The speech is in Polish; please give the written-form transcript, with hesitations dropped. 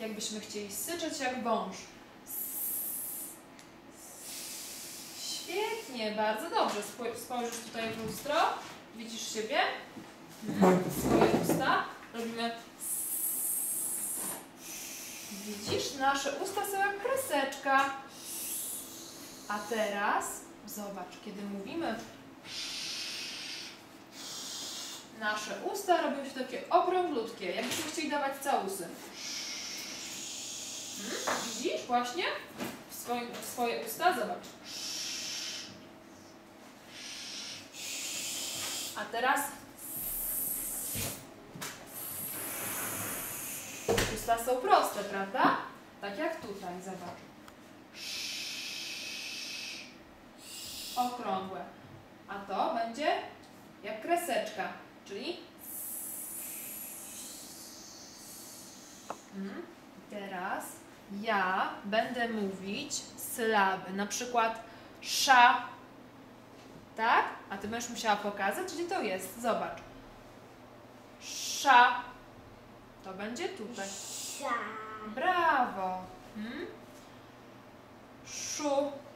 jakbyśmy chcieli syczeć jak wąż. Świetnie, bardzo dobrze. Spojrzysz tutaj w lustro, widzisz siebie, swoje usta, robimy. Widzisz, nasze usta są jak kreseczka. A teraz zobacz, kiedy mówimy, nasze usta robią się takie okrąglutkie, jakbyśmy chcieli dawać całusy. Widzisz właśnie? W swoje usta, zobacz. A teraz usta są proste, prawda? Tak jak tutaj, zobacz. Okrągłe. A to będzie jak kreseczka, czyli teraz ja będę mówić sylaby, na przykład sza, tak? A ty będziesz musiała pokazać, gdzie to jest. Zobacz. Sza. To będzie tutaj. Sza. Brawo. Szu.